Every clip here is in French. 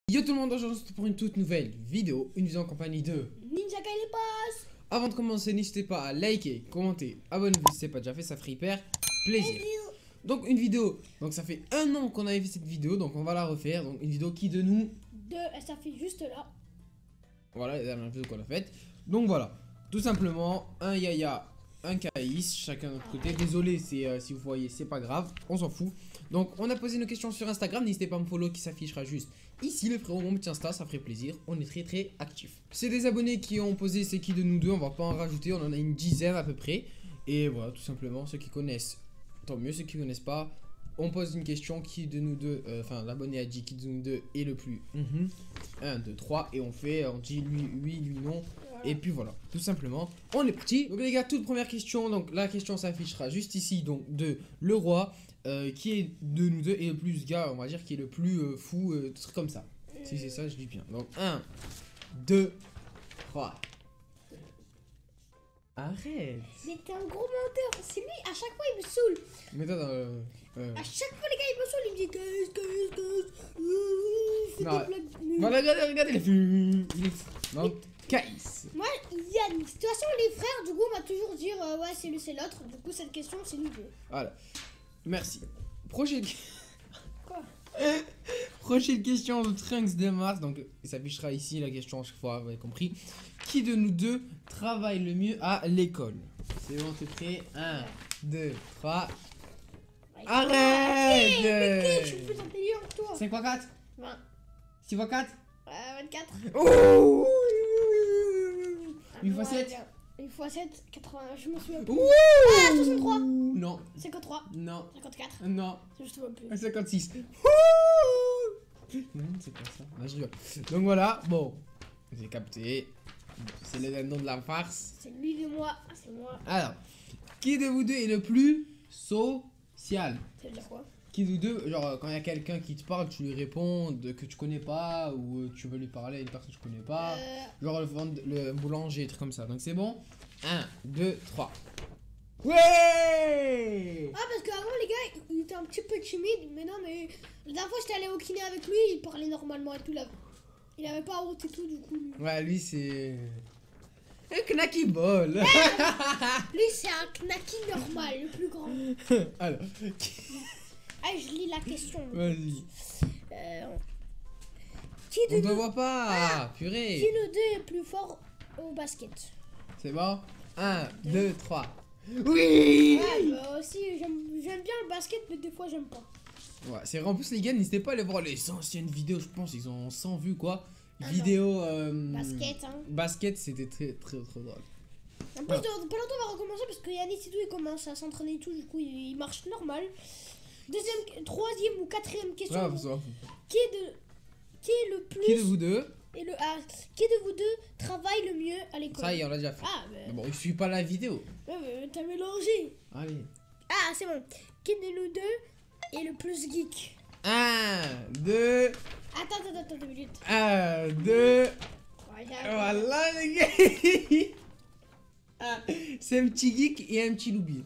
Yo tout le monde, aujourd'hui c'est pour une toute nouvelle vidéo, une vidéo en compagnie de Ninja Kyle Pass. Avant de commencer, n'hésitez pas à liker, commenter, abonnez-vous si c'est pas déjà fait, ça ferait hyper plaisir. Donc une vidéo, donc ça fait un an qu'on avait fait cette vidéo, donc on va la refaire. Donc une vidéo qui de nous Elle s'affiche juste là. Voilà, la dernière vidéo qu'on a faite. Donc voilà, tout simplement, un Yaya, un Kaïs, chacun de notre côté. Désolé si vous voyez, c'est pas grave, on s'en fout. Donc on a posé nos questions sur Instagram, n'hésitez pas à me follow qui s'affichera juste ici. Le frérot, mon petit Insta, ça ferait plaisir, on est très actifs. C'est des abonnés qui ont posé c'est qui de nous deux, on va pas en rajouter, on en a une dizaine à peu près. Et voilà, tout simplement, ceux qui connaissent, tant mieux, ceux qui connaissent pas, on pose une question, qui de nous deux, enfin l'abonné a dit qui de nous deux est le plus 1, 2, 3 et on dit lui oui, lui non. Et puis voilà, tout simplement, on est parti. Donc les gars, toute première question, donc la question s'affichera juste ici, donc de le roi, qui est de nous deux et le plus gars, on va dire, qui est le plus fou, truc comme ça. Si c'est ça, je dis bien. Donc 1, 2, 3. Arrête. C'était un gros menteur. C'est lui, à chaque fois il me saoule. Mais toi dans À chaque fois les gars il me saoule, il me dit non, voilà, regardez les filles. Donc Kaïs. Moi, Yann, de toute façon les frères, du coup on va toujours dire ouais c'est lui c'est l'autre. Du coup cette question c'est nous deux. Voilà. Merci. Prochaine. Quoi? Prochaine question de Trunks de Mars. Donc il s'affichera ici la question à chaque fois, vous avez compris. Qui de nous deux travaille le mieux à l'école? C'est bon, t'es prêt? 1, 2, 3. Arrête! Je suis plus intelligent que toi. 5 x 4? 20. 6 x 4? 24. Oh! 8 x 7? 8 x 7, 80, je me souviens plus. Ouh! Ah, 63. Non. 53. Non. 54. Non. Je me souviens plus. 56. Non, c'est pas ça. Non, je rigole. Donc voilà, bon. J'ai capté. C'est le nom de la farce. C'est lui et moi. C'est moi. Alors, qui de vous deux est le plus social? Ça veut dire quoi? Qui de vous deux, genre quand il y a quelqu'un qui te parle, tu lui réponds que tu connais pas ou tu veux lui parler à une personne que tu connais pas. Genre le boulanger, truc comme ça. Donc c'est bon. 1, 2, 3. Ouais! Ah parce qu'avant les gars il était un petit peu timide. Mais non mais la dernière fois j'étais allé au kiné avec lui. Il parlait normalement et tout là. Il avait pas honte et tout du coup lui. Ouais, lui c'est un knacky ball. Lui c'est un knacky normal, le plus grand. Alors, Ah je lis la question. vas-y. Qui de On te nous... voit pas, purée. Qui nous deux est plus fort au basket? C'est bon? 1, 2, 3. Oui! Ouais bah aussi j'aime bien le basket mais des fois j'aime pas. Ouais, c'est vrai. En plus les gars, n'hésitez pas à aller voir les anciennes vidéos, je pense, ils ont 100 vues quoi. Ah Vidéo Basket hein. basket, c'était très drôle. En plus dans pas longtemps on va recommencer parce que Yannis et tout il commence à s'entraîner et tout, du coup il marche normal. Troisième ou quatrième question. Ouais, ça. Qui est le plus Qui de vous deux? et le qui de vous deux travaille le mieux à l'école? Ça y est, on l'a déjà fait. Ah Mais bon, il suit pas la vidéo. mais t'as mélangé. Allez. Ah c'est bon. Qui de nous deux est le plus geek? 1, 2. Attends 2 minutes. 1, 2. Voilà. Voilà les gars. Ah, c'est un petit geek et un petit loubi.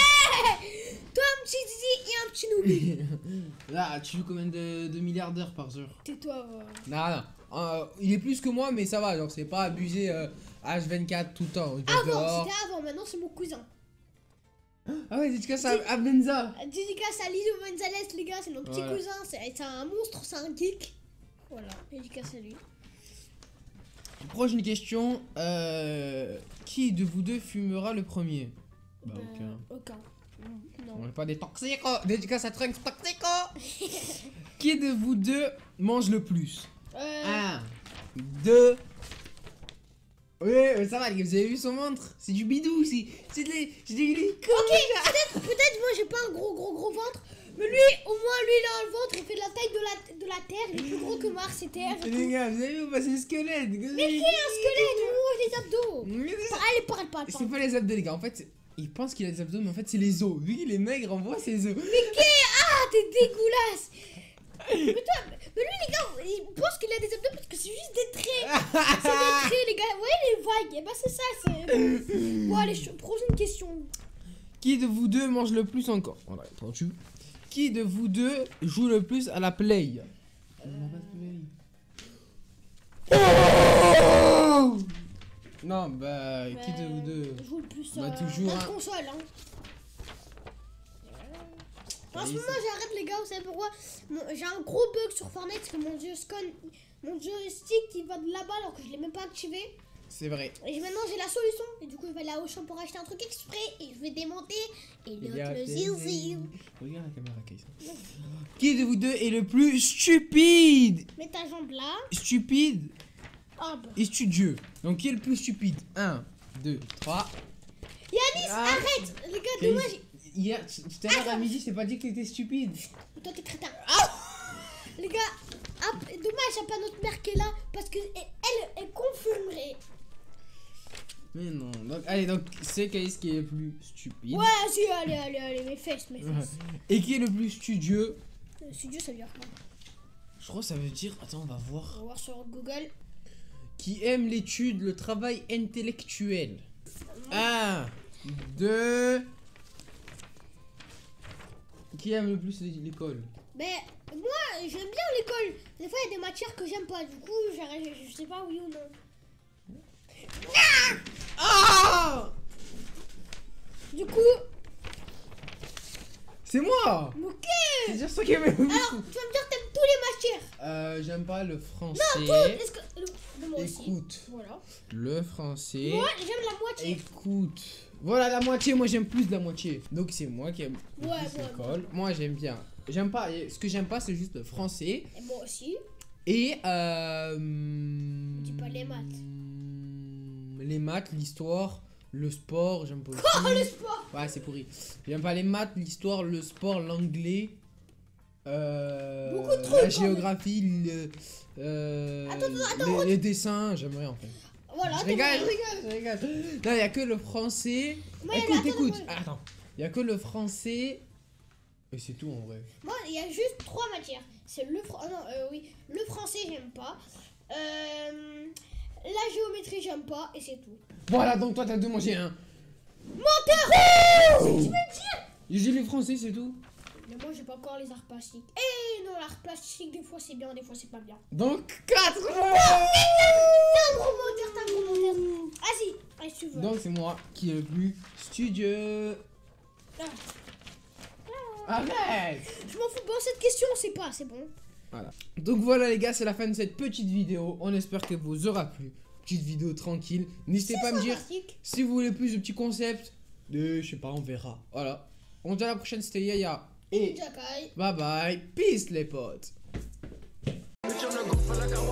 Toi un petit zizi et un petit noubi. Là, tu joues combien de milliards d'heures par jour? Tais-toi. Non. Il est plus que moi, mais ça va. Genre, c'est pas abusé H24 tout le temps. Il va Avant, dehors. c'était avant, maintenant c'est mon cousin. Ah ouais, dédicace à Benza. Dédicace à Lido Gonzalez, les gars, c'est notre petit Voilà. cousin. C'est un monstre, c'est un geek. Voilà, dédicace à lui. Prochaine question. Qui de vous deux fumera le premier? Bah, Aucun. Non. On n'est pas des toxicos. Dédicace à Trunks Toxico. Qui de vous deux mange le plus? 1, 2. Oui, ça va, les gars, vous avez vu son ventre? C'est du bidou aussi. C'est des Ok, peut-être moi j'ai pas un gros ventre. Mais lui, au moins, lui il a un ventre, il fait la taille de la Terre. Il est plus gros que Mars et Terre. Les gars, vous avez vu ou pas? C'est un squelette. Mais qui est un squelette? Oh, les abdos. Allez, parle. C'est pas les abdos, les gars. En fait, il pense qu'il a des abdos, mais en fait, c'est les os. Lui, il est maigre, on voit ses os. Mais qui? Ah, t'es dégueulasse. Mais lui, les gars, il pense qu'il a des abdos parce que c'est juste des traits. C'est des traits, les gars. Vous voyez les vagues? Et bah, c'est ça. Bon, allez, prochaine question. Qui de vous deux mange le plus encore? Voilà, tranquille. Qui de vous deux joue le plus à la play? Non, bah, qui de vous deux? Je joue le plus Bah, toujours, notre hein. console. Hein. En ce moment, j'arrête les gars, vous savez pourquoi? J'ai un gros bug sur Fortnite parce que mon joystick il va de là-bas alors que je l'ai même pas activé. C'est vrai. Et maintenant j'ai la solution. Et du coup, je vais aller à Auchan pour acheter un truc exprès et je vais démonter et le zizi. Regarde la caméra, Kaisa. Qui de vous deux est le plus stupide? Mets ta jambe là. Stupide Hop. et studieux. Donc, qui est le plus stupide? 1, 2, 3. Yanis, arrête. Les gars, dommage. Hier, tout à l'heure à midi, je t'ai pas dit que t'étais stupide. Toi, t'es crétin. Les gars, dommage, y'a pas notre mère qui est là parce que elle confirmerait. Mais non. Donc, allez, donc, c'est Kaïs qui est le plus stupide. Ouais, si, allez, mes fesses. Et qui est le plus studieux? Studio, ça veut dire quoi? Je crois que ça veut dire. Attends, on va On voir. va voir sur Google. Qui aime l'étude, le travail intellectuel. 1, 2. Qui aime le plus l'école? Mais moi, j'aime bien l'école. Des fois, il y a des matières que j'aime pas. Du coup, je sais pas oui ou non. Ah! Du coup, C'est moi! ok. C'est-à-dire ça qui aime le plus. Alors, tu vas me dire que t'aimes tous les matières. J'aime pas le français. Est-ce que moi aussi. Écoute, Voilà. le français. Moi, j'aime la moitié. Écoute. Voilà la moitié, moi j'aime plus de la moitié. Donc c'est moi qui aime le Ouais, plus ouais, l'école. Moi j'aime bien. J'aime pas. Ce que j'aime pas, c'est juste le français. Et moi aussi. Et Dis pas les maths. Les maths, l'histoire, le sport, j'aime pas aussi. Oh, le sport. Ouais, c'est pourri. J'aime pas les maths, l'histoire, le sport, l'anglais. Beaucoup de trucs, la quand géographie, Attends, les dessins, j'aimerais en fait. Voilà, Je rigole. Non, il y a que le français. Moi, Écoute. attends. Attends. Il y a que le français. Et c'est tout en vrai. Moi, il y a juste 3 matières. C'est le le français, j'aime pas. La géométrie, j'aime pas. Et c'est tout. Voilà, donc toi t'as dû manger un. Menteur. Tu veux dire? J'ai le français, c'est tout. Mais moi, j'ai pas encore les arts plastiques. Eh non, l'art plastique, des fois c'est bien, des fois c'est pas bien. Donc 4. T'es un gros menteur. Vas-y, si tu veux. Donc c'est moi qui est le plus studieux. Arrête. Je m'en fous. Bon, cette question, on sait pas, c'est bon. Voilà. Donc voilà les gars, c'est la fin de cette petite vidéo. On espère qu'elle vous aura plu. Petite vidéo tranquille. N'hésitez pas à me dire si vous voulez plus de petits concepts. Je sais pas, on verra. Voilà. On se dit à la prochaine, c'était Yaya. Et Jakai. bye bye. Peace les potes.